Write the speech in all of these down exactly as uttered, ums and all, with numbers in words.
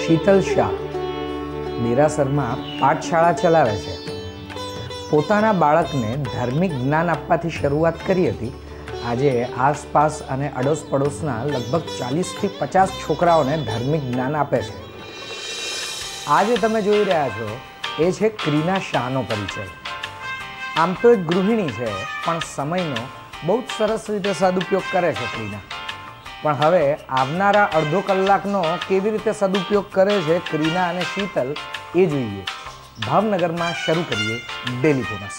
શીતલ શાહ દેરાસરમાં પાઠશાળા ચલાવે છે. પોતાના બાળકને ધાર્મિક જ્ઞાન આપવાથી શરૂઆત કરી હતી. આજે આસપાસ અને અડોસ પડોશના લગભગ ચાલીસથી પચાસ છોકરાઓને ધાર્મિક જ્ઞાન આપે છે. આજે તમે જોઈ રહ્યા છો એ છે ક્રીના શાહનો પરિચય. આમ તો એક ગૃહિણી છે, પણ સમયનો બહુ જ સરસ રીતે સદુપયોગ કરે છે ક્રીના. પણ હવે આવનારા અડધો કલાકનો કેવી રીતે સદુપયોગ કરે છે ક્રીના અને શીતલ એ જોઈએ. ભાવનગરમાં શરૂ કરીએ ડેલી બોનસ.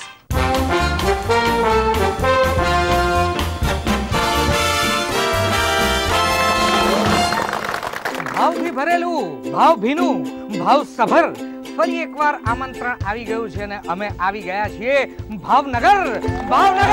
ભાવથી ભરેલું, ભાવ ભીનું, ભાવ સભર ફરી એકવાર આમંત્રણ આવી ગયું છે અને અમે આવી ગયા છીએ Bhavnagar. Bhavnagar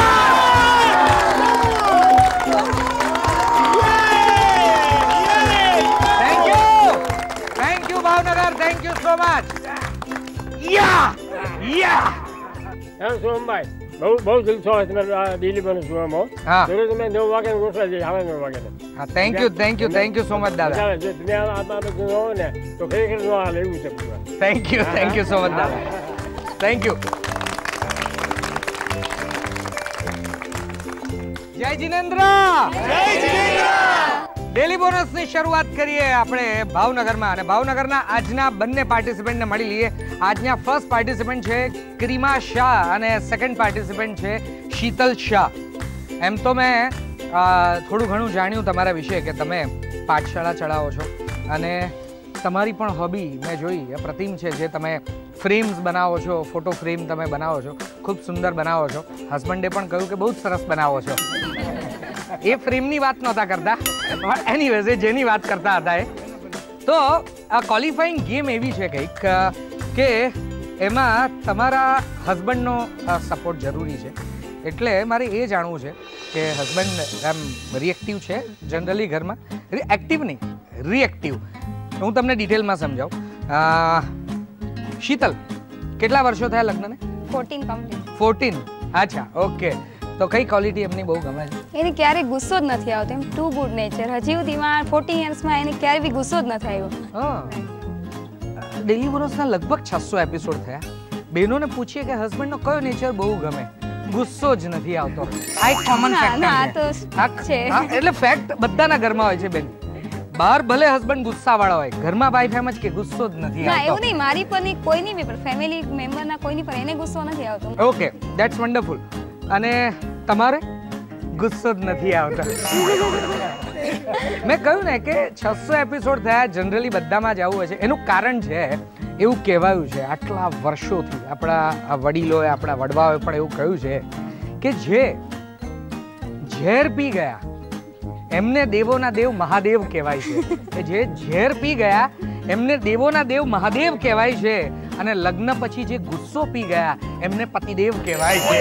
thank you thank you Bhavnagar, thank you so much. Yeah yeah hey Sombhai, બહુ બહુ જલસો હોય તમે દિલ્હી બને જોવામાં. હા જરૂર તમે નવ વાગે ગોઠવા જઈએ, હવે નવ વાગે. હા thank you thank you thank you so much દાદા. જો તમે આ આપણે જો ને તો ખરેખર નો હાલ એવું છે. Thank you thank you so much દાદા, થેન્ક યુ. જય જિનેન્દ્ર, જય જિનેન્દ્ર. ડેલી બોનસની શરૂઆત કરીએ આપણે ભાવનગરમાં અને ભાવનગરના આજના બંને પાર્ટિસિપન્ટને મળી લઈએ. આજના ફર્સ્ટ પાર્ટિસિપન્ટ છે ક્રીમા શાહ અને સેકન્ડ પાર્ટિસિપન્ટ છે શીતલ શાહ. એમ તો મેં થોડું ઘણું જાણ્યું તમારા વિશે કે તમે પાઠશાળા ચલાવો છો અને તમારી પણ હોબી મેં જોઈ અપ્રતિમ છે. જે તમે ફ્રેમ્સ બનાવો છો, ફોટો ફ્રેમ તમે બનાવો છો, ખૂબ સુંદર બનાવો છો. હસબન્ડે પણ કહ્યું કે બહુ જ સરસ બનાવો છો. એ ફ્રેમની વાત નહોતા કરતા, પણ એનીવેઝ એ જેની વાત કરતા હતા એ. તો આ ક્વોલિફાઈંગ ગેમ એવી છે કંઈક કે એમાં તમારા હસબન્ડનો સપોર્ટ જરૂરી છે. એટલે મારે એ જાણવું છે કે હસબન્ડ આમ રિએક્ટિવ છે જનરલી ઘરમાં? એક્ટિવ નહીં, રિએક્ટિવ. હું તમને ડિટેલમાં સમજાવું. શીતલ, કેટલા વર્ષો થયા લગ્નને? Fourteen complete. ફોર્ટીન, અચ્છા, ઓકે. તો કઈ ક્વોલિટી એમની બહુ ગમે છે? એને ક્યારેય ગુસ્સો જ નથી આવતો, એમ ટુ ગુડ નેચર. હજી સુધીમાં ફોર્ટી યર્સમાં એને ક્યારેય બી ગુસ્સો જ નથી આવ્યો. હા, ડેલી બોનસના લગભગ છસો એપિસોડ થયા. બહેનોને પૂછીએ કે હસબન્ડનો કયો નેચર બહુ ગમે, ગુસ્સો જ નથી આવતો. આ એક કોમન ફેક્ટ છે. એટલે ફેક્ટ બધાના ઘરમાં હોય છે બેન. બહાર ભલે હસબન્ડ ગુસ્સાવાળા હોય, ઘરમાં વાઈફ એમ જ કે ગુસ્સો જ નથી આવતો. ના, એવું નહીં. મારી પર નહીં, કોઈની બી પર, ફેમિલી મેમ્બરના કોઈની પર એને ગુસ્સો નથી આવતો. Okay, that's wonderful. અને તમારે ગુસ્સો જ નથી આવતો? મેં કહ્યું ને કે છસો એપિસોડ થયા, જનરલી બધામાં જ આવું હોય છે. એનું કારણ છે, એવું કહેવાયું છે આટલા વર્ષોથી, આપણા વડીલોએ, આપણા વડવાઓએ પણ એવું કહ્યું છે કે જે ઝેર પી ગયા એમને દેવોના દેવ મહાદેવ કહેવાય છે. કે જે ઝેર પી ગયા એમને દેવોના દેવ મહાદેવ કહેવાય છે, અને લગ્ન પછી જે ગુસ્સો પી ગયા એમને પતિદેવ કહેવાય છે.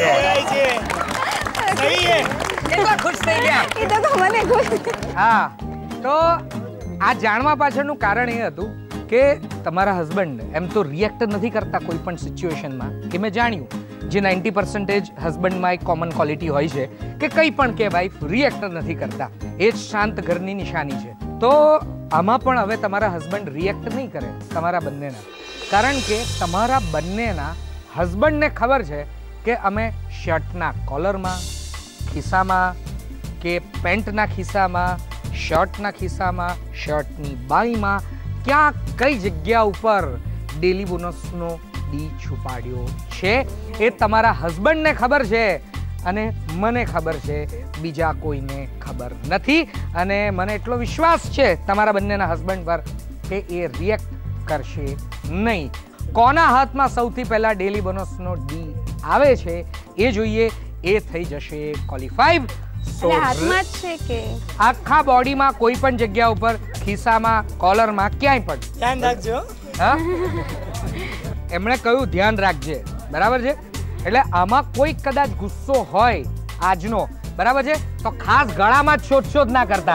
કેટલા ખુશ થઈ ગયા? એ તો મને ખુશ. હા, તો આ જાણવા પાછળનું કારણ એ હતું કે તમારા હસબન્ડ એમ તો રિએક્ટ નથી કરતા કોઈ પણ સિચ્યુએશનમાં, કે મેં જાણ્યું જે નાઇન્ટી પર્સન્ટેજ હસબન્ડમાં એક કોમન ક્વોલિટી હોય છે કે કંઈ પણ કે વાઈફ રિએક્ટ નથી કરતા. એ જ શાંત ઘરની નિશાની છે. તો આમાં પણ હવે તમારા હસબન્ડ રિએક્ટ નહીં કરે તમારા બંનેના, કારણ કે તમારા બંનેના હસબન્ડને ખબર છે કે અમે શર્ટના કોલરમાં, ખિસ્સામાં, કે પેન્ટના ખિસ્સામાં, શર્ટના ખિસ્સામાં, શર્ટની બાઈમાં, ક્યાં કઈ જગ્યા ઉપર ડેલી બોનસનો ડી છુપાડ્યો છે એ તમારા હસબન્ડને ખબર છે અને મને ખબર છે, બીજા કોઈને ખબર નથી. અને મને એટલો વિશ્વાસ છે તમારા બંનેના હસબન્ડ પર કે એ રિએક્ટ કરશે નહીં. કોના હાથમાં સૌથી પહેલા ડેલી બોનસનો ડી આવે છે એ જોઈએ. એ થઈ જશે ક્વોલિફાઈડ. હાથમાં જ છે કે આખા બોડીમાં, કોઈ પણ જગ્યા ઉપર, ખિસ્સામાં, કોલરમાં, ક્યાંય પણ ધ્યાન રાખજો. હા, એમણે કહ્યું ધ્યાન રાખજે, બરાબર છે? એટલે આમાં કોઈ કદાચ ગુસ્સો હોય આજનો, બરાબર છે, તો ખાસ ગળામાં જ શોધ ના કરતા.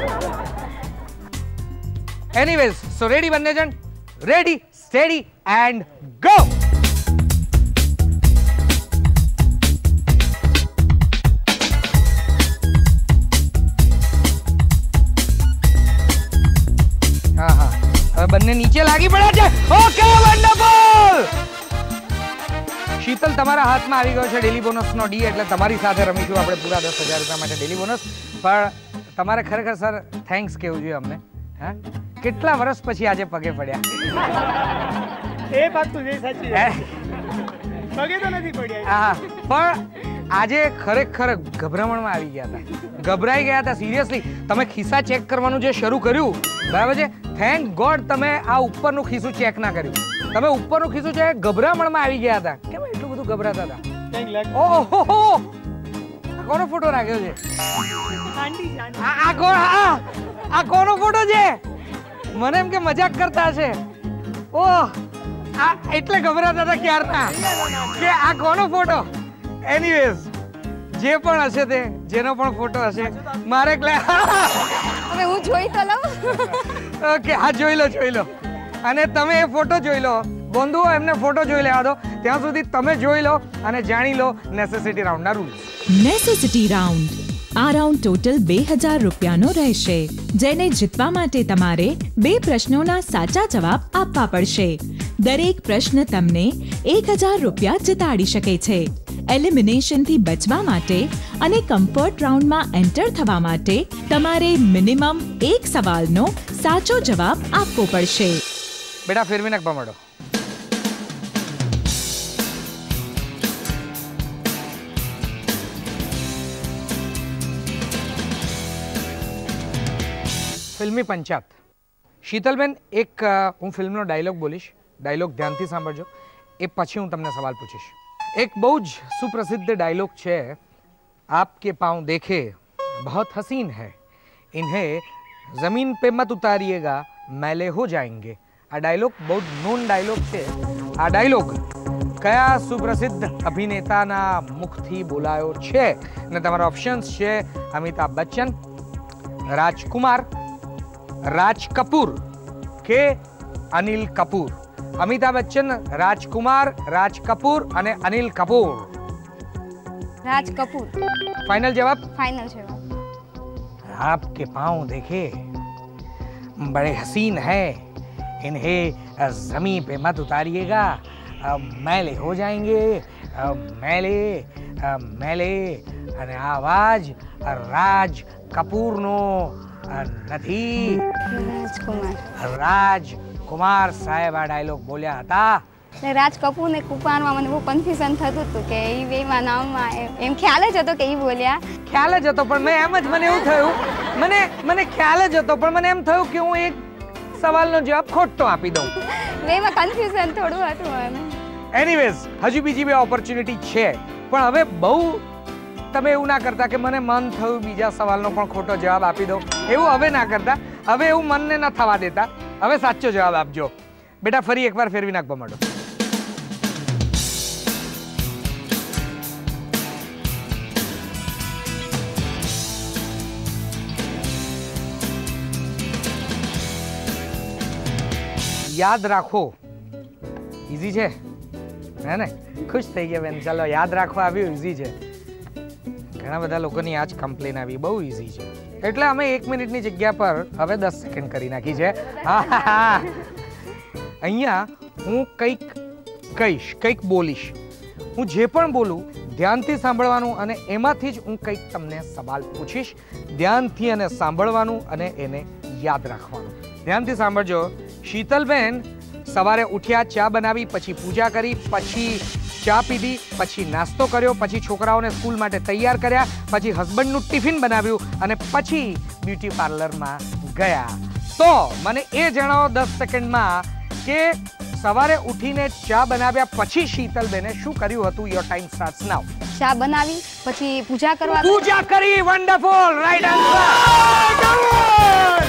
એનીવેઝ, સો રેડી બંને જણ? Ready, steady and go. નીચે લાગી પડ્યા છે. Okay wonderful. શીતલ તમારા હાથમાં આવી ગયો છે ડેલી બોનસનો ડી, એટલે તમારી સાથે રમીશું આપણે પૂરા દસ હજાર રૂપિયા માટે ડેલી બોનસ. પણ તમારે ખરેખર સર થેન્ક્સ કહેવું જોઈએ અમને. હા, કેટલા વર્ષ પછી આજે પગે પડ્યા? એ વાત તો સાચી છે, પગે તો નથી પડ્યા. હા, પણ આજે ખરેખર ગભરામણમાં આવી ગયા હતા, ગભરાઈ ગયા હતા સિરિયસલી. તમે ખિસ્સા ચેક કરવાનું જે શરૂ કર્યું, બરાબર છે, થેન્ક ગોડ તમે આ ઉપરનું ખિસ્સું ચેક ના કર્યું. તમે ઉપરનું ખિસ્સું છે ગભરામણમાં આવી ગયા હતા. કેમ એટલું બધું ગભરાતા હતા? ઓહો, આ કોનો ફોટો રાખ્યો છે? આ કોણ? આ કોનો ફોટો છે? મને એમ કે મજાક કરતા હશે. ઓહ, આ એટલે ગભરાતા હતા ક્યારના કે આ કોનો ફોટો? એનીવેઝ, જે પણ હશે તે, જેનો પણ ફોટો હશે, મારે હવે હું જોઈ તો લઉં. ઓકે, હા જોઈ લો, જોઈ લો. અને તમે એ ફોટો જોઈ લો. બંધુઓ, એમને ફોટો જોઈ લેવા દો. ત્યાં સુધી તમે જોઈ લો અને જાણી લો નેસેસિટી રાઉન્ડના રૂલ્સ. Necessity round. આ રાઉન્ડ ટોટલ બે હજાર રૂપિયાનો રહેશે, જેને જીતવા માટે તમારે બે પ્રશ્નોના સાચા જવાબ આપવા પડશે. દરેક પ્રશ્ન તમને એક હજાર રૂપિયા જીતાડી શકે છે. એલિમિનેશનથી બચવા માટે અને કમ્ફર્ટ રાઉન્ડમાં એન્ટર થવા માટે તમારે મિનિમમ એક સવાલનો સાચો જવાબ આપવો પડશે. બેટા ફેરવી નાખ ભમરડો. ફિલ્મી પંચાત. શીતલબેન, એક હું ફિલ્મનો ડાયલોગ બોલીશ, ડાયલોગ ધ્યાનથી સાંભળજો. એ પછી હું તમને સવાલ પૂછીશ. એક બહુ જ સુપ્રસિદ્ધ ડાયલોગ છે, આપકે પાँव દેખે बहुत हसीन है, इन्हें जमीन पे मत उतारिएगा मैले हो जाएंगे. આ ડાયલોગ બહુ જ નોન ડાયલોગ છે. આ ડાયલોગ કયા સુપ્રસિદ્ધ અભિનેતાના મુખથી બોલાયો છે? અને તમારા ઓપ્શન્સ છે અમિતાભ બચ્ચન, રાજકુમાર, રાજ કપૂર કે અનિલ કપૂર. અમિતાભ બચ્ચન, રાજકુમાર, રાજ કપૂર અને અનિલ કપૂર. રાજ કપૂર. ફાઇનલ જવાબ? ફાઇનલ જવાબ. आपके पाँव देखे बड़े हसीन है, इन्हें जमीन पे मत उतारिएगा मैले हो जाएंगे मैले मैले. અને આ અવાજ રાજ કપૂરનો નથી, રાજકુમાર રાજકુમાર સાહેબ આ ડાયલોગ બોલ્યા હતા. રાજ કપૂર ને કુપારમાં મને બહુ કન્ફ્યુઝન થતું હતું કે એ બેમાં નામમાં એમ ખ્યાલ જ હતો કે એ બોલ્યા. ખ્યાલ જ હતો, પણ મેં એમ જ મને એવું થયું, મને મને ખ્યાલ જ હતો, પણ મને એમ થયું કે હું એક સવાલનો જવાબ ખોટો આપી દઉં. બેમાં કન્ફ્યુઝન થોડું હતું મને. એનીવેઝ, હજુ બીજી બે ઓપોર્ચ્યુનિટી છે, પણ હવે બહુ તમે એવું ના કરતા કે મને મન થયું બીજા સવાલનો પણ ખોટો જવાબ આપી દઉં. એવું હવે ના કરતા, હવે એવું મનને ન થવા દેતા. હવે સાચો જવાબ આપજો. બેટા ફરી એકવાર ફેરવી નાખ ભમરડો. યાદ રાખો. ઈઝી છે હે ને? ખુશ થઈ ગયા બેન. ચાલો, યાદ રાખવા આવ્યું ઈઝી છે. ઘણા બધા લોકોની આજ કમ્પ્લેન આવી, બહુ ઈઝી છે, એટલે અમે એક મિનિટની જગ્યા પર હવે દસ સેકન્ડ કરી નાખી છે. હા હા, અહીંયા હું કંઈક કહીશ, કંઈક બોલીશ. હું જે પણ બોલું ધ્યાનથી સાંભળવાનું અને એમાંથી જ હું કંઈક તમને સવાલ પૂછીશ. ધ્યાનથી અને સાંભળવાનું અને એને યાદ રાખવાનું. ધ્યાનથી સાંભળજો. શીતલબેન સવારે ઉઠ્યા, ચા બનાવી, પછી પૂજા કરી, પછી ચા પીધી, પછી નાસ્તો કર્યો, પછી છોકરાઓને સ્કૂલ માટે તૈયાર કર્યા, પછી હસબન્ડનું ટિફિન બનાવ્યું અને પછી બ્યુટી પાર્લરમાં ગયા. તો મને એ જણાવો દસ સેકન્ડમાં કે સવારે ઉઠીને ચા બનાવ્યા પછી શીતલબેને શું કર્યું હતું? Your time starts now. ચા બનાવી, પછી પૂજા કરવા. પૂજા કરી. Wonderful, right answer.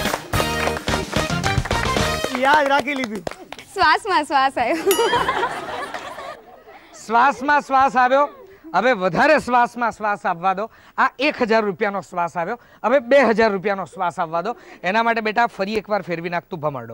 યાદ રાખી લીધું. શ્વાસમાં શ્વાસ આવ્યો. શ્વાસમાં શ્વાસ આવ્યો. હવે વધારે શ્વાસમાં શ્વાસ આપવા દો. આ એક હજાર રૂપિયાનો શ્વાસ આવ્યો. હવે બે હજાર રૂપિયાનો શ્વાસ આપવા દો. એના માટે બેટા ફરી એકવાર ફેરવી નાખતું ભમરડો.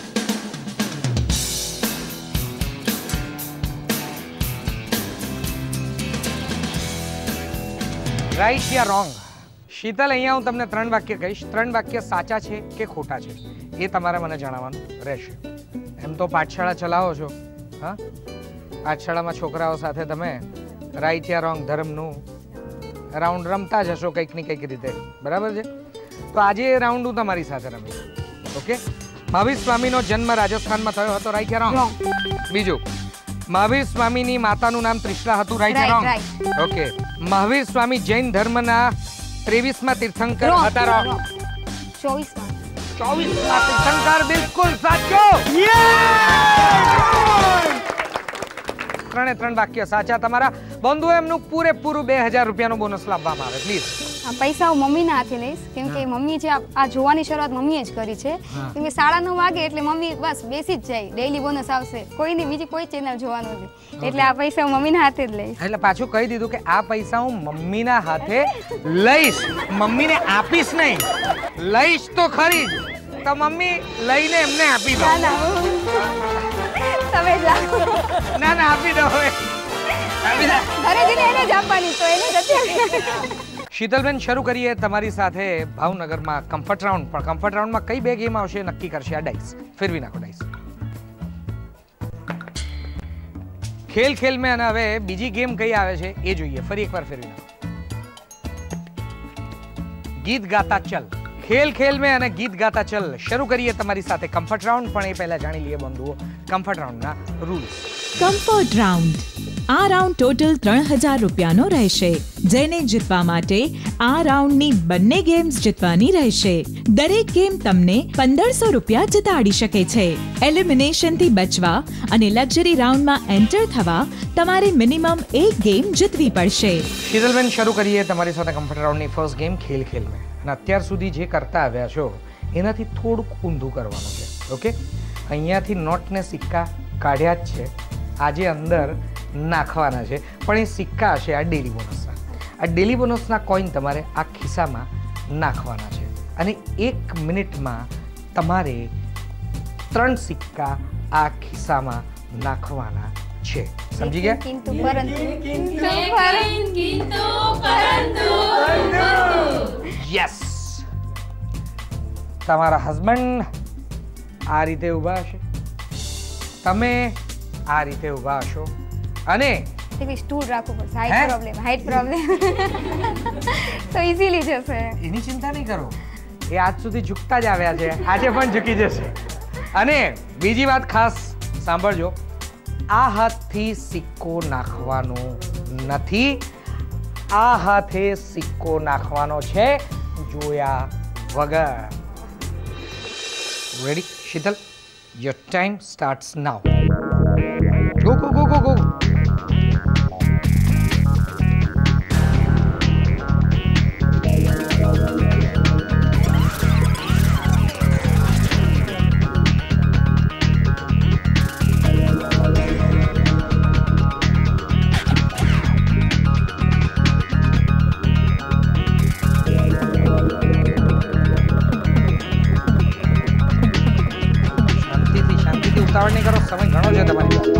રાઈટ યા રોંગ? શીતલ, અહીંયા હું તમને ત્રણ વાક્ય કહીશ. ત્રણ વાક્ય સાચા છે કે ખોટા છે એ તમારે મને જણાવવાનું રહેશે. એમ તો પાઠશાળા ચલાવો છો, હા? પાઠશાળામાં છોકરાઓ સાથે તમે રાઈટ યા રોંગ ધર્મનું રાઉન્ડ રમતા જ હશો કંઈક ને કંઈક રીતે, બરાબર છે? તો આજે એ રાઉન્ડ હું તમારી સાથે રમીશ. ઓકે? મહાવીર સ્વામીનો જન્મ રાજસ્થાનમાં થયો હતો, રાઈટ યા રોંગ? બીજું, મહાવીર સ્વામીની માતાનું નામ ત્રિશલા હતું, રાઈટ યા રોંગ? ઓકે. મહાવીર સ્વામી જૈન ધર્મના ત્રેવીસમાં તીર્થંકર હતા, રોંગ? ચોવીસમાં ચોવીસમાં તીર્થંકર, બિલકુલ સાચો. ત્રણે ત્રણ વાક્ય સાચા તમારા. બંધુ એમનું પૂરેપૂરું બે હજાર રૂપિયાનું બોનસ લાવવામાં આવે, પ્લીઝ. આ પૈસા હું મમ્મીના હાથે લઈશ, કેમ કે મમ્મી જે આ જોવાની શરૂઆત મમ્મીએ જ કરી છે. કેમ કે સાડા નવ વાગે એટલે મમ્મી બસ બેસી જ જાય, ડેઈલી બોનસ આવશે, કોઈની બીજી કોઈ ચેનલ જોવાનું નથી, એટલે આ પૈસા હું મમ્મીના હાથે જ લઈશ. એટલે પાછું કહી દીધું કે આ પૈસા હું મમ્મીના હાથે લઈશ, મમ્મીને આપીશ નહીં. લઈશ તો ખરી જ, તો મમ્મી લઈને એમને આપી દો. તમે જાઓ. ના ના, આપી દો હવે, આપી દો. ઘરે જઈને એને જ આપવાની, તો એને જ અત્યારે. શીતલબેન, શરૂ કરીએ તમારી સાથે ભાવનગરમાં કમ્ફર્ટ રાઉન્ડ. પણ કમ્ફર્ટ રાઉન્ડમાં કઈ બે ગેમ આવશે નક્કી કરશે આ ડાઈસ. ફેરવી નાખો ડાઈસ. ખેલ ખેલ મેં, અને હવે બીજી ગેમ કઈ આવે છે એ જોઈએ. ફરી એકવાર ફેરવી નાખો. ગીત ગાતા ચલ. ખેલ ખેલ મેં અને ગીત ગાતા ચલ. શરૂ કરીએ તમારી સાથે કમ્ફર્ટ રાઉન્ડ. પણ એ પહેલા જાણી લઈએ બંધુઓ કમ્ફર્ટ રાઉન્ડના રૂલ્સ. Comfort round. આ રાઉન્ડ ટોટલ ત્રણ હજાર રૂપિયાનો રહેશે, જેને જીતવા માટે આ રાઉન્ડની બંને ગેમ્સ જીતવાની રહેશે. દરેક ગેમ તમને પંદરસો રૂપિયા જીતાડી શકે છે. એલિમિનેશનથી બચવા અને લક્ઝરી રાઉન્ડમાં એન્ટર થવા તમારે મિનિમમ એક ગેમ જીતવી પડશે. શીતલબેન, શરૂ કરીએ તમારી સાથે કમ્ફર્ટ રાઉન્ડની ફર્સ્ટ ગેમ ખેલ ખેલ મેં. અને અત્યાર સુધી જે કરતા આવ્યા છો એનાથી થોડુંક ઊંધું કરવાનું છે. ઓકે? અહીંયાથી નોટ ને સિક્કા કાઢ્યા જ છે, આજે અંદર નાખવાના છે, પણ એ સિક્કા હશે આ ડેલી બોનસના. આ ડેલી બોનસના કોઈન તમારે આ ખિસ્સામાં નાખવાના છે, અને એક મિનિટમાં તમારે ત્રણ સિક્કા આ ખિસ્સામાં નાખવાના છે. સમજી ગયા? કિંતુ યસ. તમારા હસબન્ડ આ રીતે ઊભા હશે, તમે આ રીતે ઊભા હશો, અને સ્ટૂલ રાખવું પડશે. હાઈટ પ્રોબ્લેમ, હાઈટ પ્રોબ્લેમ તો ઈઝીલી જશે. એની ચિંતા નહીં કરો, એ આજ સુધી ઝૂકતા જ આવ્યા છે, આજે પણ ઝૂકી જશે. અને બીજી વાત ખાસ સાંભળજો, આ હાથથી સિક્કો નાખવાનો નથી, આ હાથે સિક્કો નાખવાનો છે જોયા વગર. Ready Sheetal? Your time starts now. Go go go go go. ઉતાવળ નહીં કરો, સમય ઘણો છે તમારી પાસે.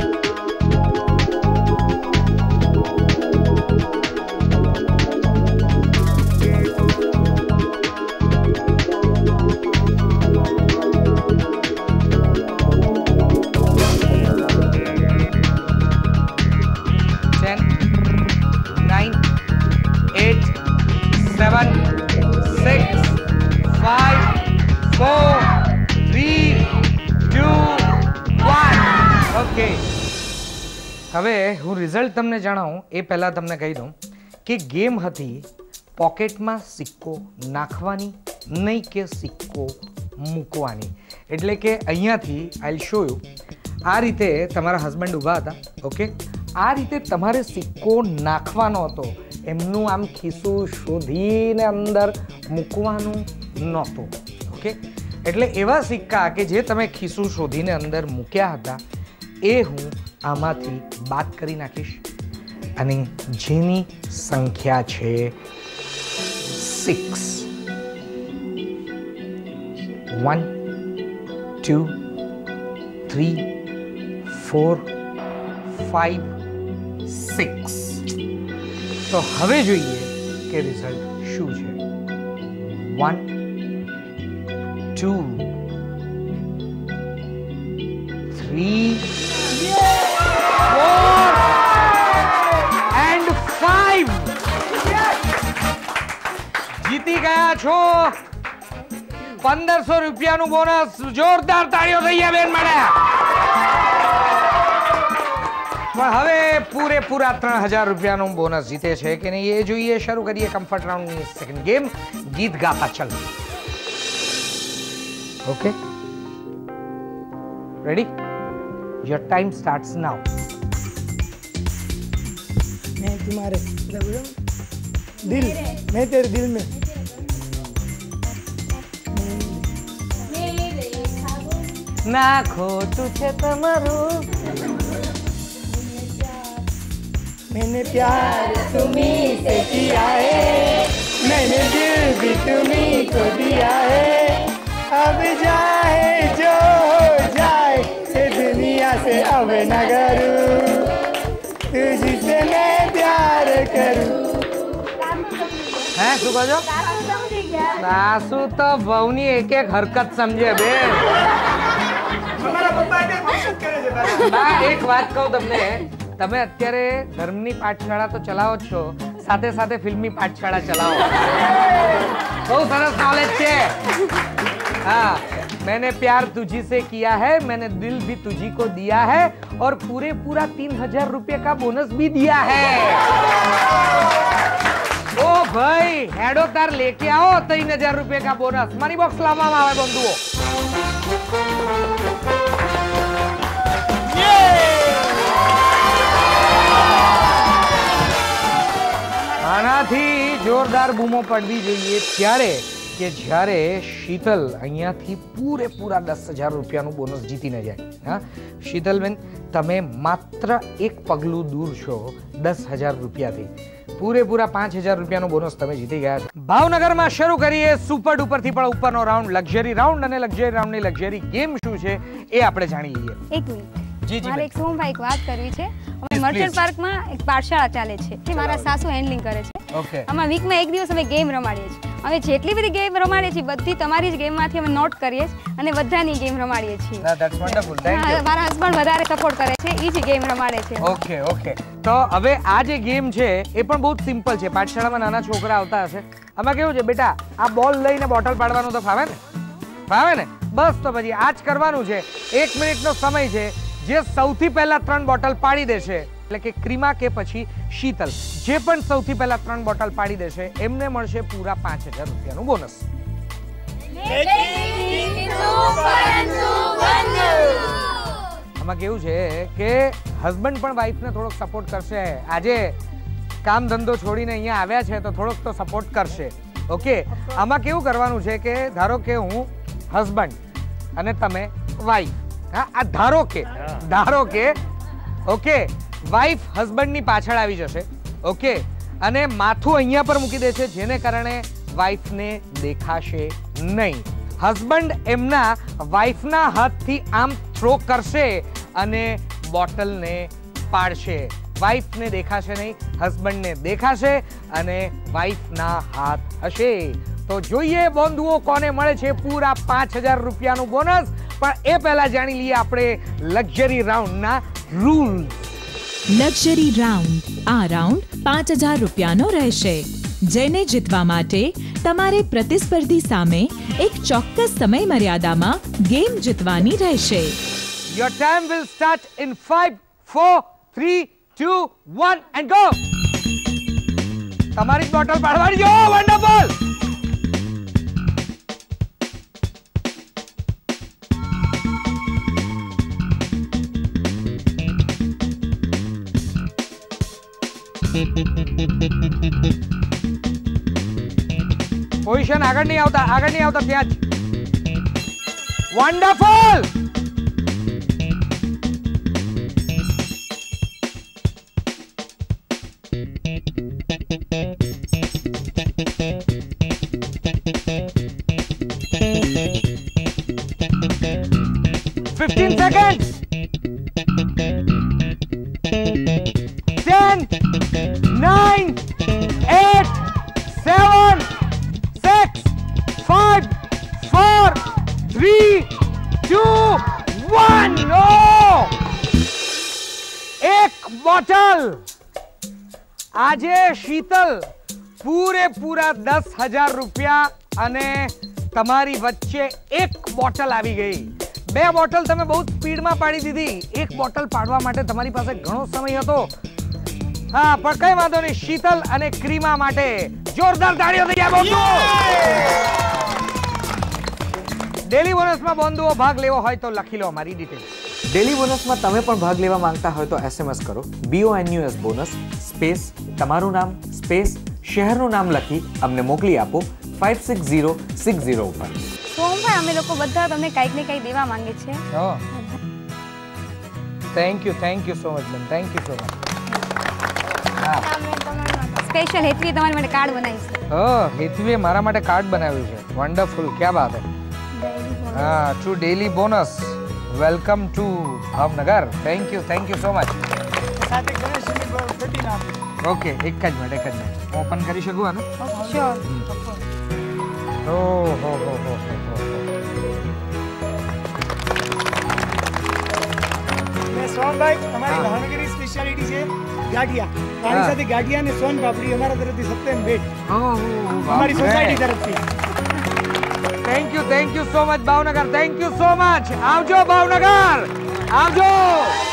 Ten, nine, eight, seven, six, five, four, three, two, okay. હવે હું રિઝલ્ટ તમને જણાવું એ પહેલાં તમને કહી દઉં કે ગેમ હતી પોકેટમાં સિક્કો નાખવાની, નહીં કે સિક્કો મૂકવાની. એટલે કે અહીંયાથી આઈ વિલ શો યુ. આ રીતે તમારા હસબન્ડ ઊભા હતા. ઓકે? આ રીતે તમારે સિક્કો નાખવાનો હતો, એમનું આમ ખિસ્સું શોધીને અંદર મૂકવાનું નહોતું. ઓકે? એટલે એવા સિક્કા કે જે તમે ખિસ્સું શોધીને અંદર મૂક્યા હતા એ હું આમાંથી બાદ કરી નાખીશ, અને જેની સંખ્યા છે six. One, two, three, four, five, six. તો હવે જોઈએ કે રિઝલ્ટ શું છે. One, two, three, four, and five. જીતી ગયા છો પંદરસો રૂપિયાનું બોનસ. જોરદાર તાળીઓ થઈ ગયા બેન માટે. પણ હવે પૂરેપૂરા ત્રણ હજાર રૂપિયાનું બોનસ જીતે છે કે નહીં એ જોઈએ. શરૂ કરીએ કમ્ફર્ટ રાઉન્ડની સેકન્ડ ગેમ, ગીત ગાતા ચલ. Okay, ready? Your time starts now. मैं तुम्हारे दिल, मैं तेरे दिल में, ના ખોટું છે તમારું. मैंने प्यार तुम्हीं से किया है, मैंने दिल भी तुम्हीं को दिया है, अब जाए जो हो जाए ये दुनिया से अब न करूं, तुझसे मैं प्यार करूं. હે શું કહો છો? સાસુ તો વહુની એક એક હરકત સમજે બેન. ના, એક વાત કહું તમને, તમે અત્યારે ધર્મની પાઠશાળા તો ચલાવો જ છો, સાથે સાથે ફિલ્મી પાઠશાળા ચલાવો. બહુ સરસ નોલેજ છે. हाँ, मैंने प्यार तुझी से किया है, मैंने दिल भी तुझी को दिया है और पूरे पूरा तीन हजार रुपये का बोनस भी दिया है. ओ भाई हेडो तार लेके आओ तीन हजार रुपये का बोनस. मनी बॉक्स लावવામાં આવે બંધુઓ. આનાથી જોરદાર બૂમો પડવી જોઈએ ત્યારે કે જ્યારે શીતલ અહીંયાથી પૂરેપૂરા દસ હજાર રૂપિયાનું બોનસ જીતીને જાય. હા શીતલબેન, તમે માત્ર એક પગલું દૂર છો દસ હજાર રૂપિયાથી. પૂરેપૂરા પાંચ હજાર રૂપિયાનું બોનસ તમે જીતી ગયા છો. ભાવનગરમાં શરૂ કરીએ સુપર ડુપરથી પણ ઉપરનો રાઉન્ડ, લક્ઝરી રાઉન્ડ. અને લક્ઝરી રાઉન્ડની લક્ઝરી ગેમ શું છે એ આપણે જાણી લઈએ. એક મિનિટ, જી જી મારે એક સોમભાઈ એક વાત કરવી છે. અમે મર્ચન્ટ પાર્કમાં એક પાઠશાળા ચાલે છે જે મારા સાસુ હેન્ડલિંગ કરે છે. ઓકે, આમાં વીકમાં એક દિવસ અમે ગેમ રમાડીએ છીએ. અમે જેટલી બધી ગેમ રમાડીએ છીએ બધી તમારી જ ગેમમાંથી અમે નોટ કરીએ છીએ અને બધાની ગેમ રમાડીએ છીએ. That's wonderful, thank you. મારા હસબન્ડ વધારે સપોર્ટ કરે છે, એ જ ગેમ રમાડે છે. ઓકે ઓકે, તો હવે આ જે ગેમ છે એ પણ બહુ સિમ્પલ છે. પાઠશાળામાં નાના છોકરા આવતા હશે. આમાં કેવું છે બેટા, આ બોલ લઈને બોટલ પાડવાનું તો ફાવે ને? ફાવે ને? બસ તો પછી આ જ કરવાનું છે. એક મિનિટનો સમય છે. જે સૌથી પહેલા ત્રણ બોટલ પાડી દેશે, એટલે કે ક્રીમા કે પછી શીતલ, જે પણ સૌથી પહેલા ત્રણ બોટલ પાડી દેશે એમને મળશે પૂરા પાંચ હજાર રૂપિયાનું બોનસ. આમાં કેવું છે કે હસબન્ડ પણ વાઈફને થોડોક સપોર્ટ કરશે. આજે કામ ધંધો છોડીને અહીંયા આવ્યા છે તો થોડોક તો સપોર્ટ કરશે. ઓકે, આમાં કેવું કરવાનું છે કે ધારો કે હું હસબન્ડ અને તમે વાઈફ. હા, આ ધારો કે ધારો કે ઓકે, વાઈફ હસબન્ડની પાછળ આવી જશે. ઓકે, અને માથું અહીંયા પર મૂકી દે છે જેને કારણે વાઈફને દેખાશે નહીં. હસબન્ડ એમના વાઈફના હાથથી આમ થ્રો કરશે અને બોટલને પાડશે. વાઈફને દેખાશે નહીં, હસબન્ડને દેખાશે અને વાઈફના હાથ હશે. તો જોઈએ બોંધુઓ કોને મળે છે પૂરા પાંચ હજાર રૂપિયાનું બોનસ. પણ એ પહેલા જાણી લઈએ આપણે લક્ઝરી રાઉન્ડના રૂલ. Luxury round. આ રાઉન્ડ પાંચ હજાર રૂપિયાનો રહેશે, જેને જીતવા માટે તમારે પ્રતિસ્પર્ધી સામે એક ચોક્કસ સમય મર્યાદામાં ગેમ જીતવાની રહેશે. Your time will start in five, four, three, two, one and go. તમારી જ બોટલ પાડવાની જો. વન્ડરફુલ. પોઝિશન આગળ નહીં આવતા, આગળ નહીં આવતા, ત્યાં જ. Wonderful. Fifteen second. Ten, nine, eight, seven, six, five, four, three, two, one. Oh bottle. આજે શીતલ પૂરેપૂરા દસ હજાર રૂપિયા અને તમારી વચ્ચે એક બોટલ આવી ગઈ. બે બોટલ તમે બહુ સ્પીડમાં પાડી દીધી. એક બોટલ પાડવા માટે તમારી પાસે ઘણો સમય હતો. હા, પણ કઈ વાંધો નહીં. શીતલ અને ક્રીમા માટે જોરદાર તાળીઓ થઈ જાય. બોંધુ ડેલી બોનસમાં બોંધુઓ ભાગ લેવો હોય તો લખી લો અમારી ડિટેલ. ડેલી બોનસમાં તમે પણ ભાગ લેવા માંગતા હોય તો એસએમએસ કરો B O N U S bonus space તમારું નામ સ્પેસ શહેરનું નામ લખી અમને મોકલી આપો five six zero six zero ઉપર. સોમભાઈ, અમે લોકો બધા તમને કંઈક ને કંઈક દેવા માંગે છે. Thank you thank you so much બેન. Thank you so much. Special Hetvi તમારી માટે કાર્ડ બનાવી છે. હા, હેતવીએ મારા માટે કાર્ડ બનાવ્યું છે. વન્ડરફુલ, ક્યાં બાત હે. હા, two daily bonus. Welcome to Bhavnagar. Thank you thank you so much. Okay, એક જ મિનિટ એક જ મિનિટ ઓપન કરી શકું આને? શ્યોર. ઓ હો હો હો સોનભાઈ, અમારી ભાવનગરની સ્પેશિયાલિટી છે ગાંઠિયા. આની સાથે ગાંઠિયા અને સોન પાપડી અમારા તરફથી સત્યન ભેટ અમારી સોસાયટી તરફથી. Thank you thank you so much Bhavnagar. Thank you so much. આવજો ભાવનગર, આવજો.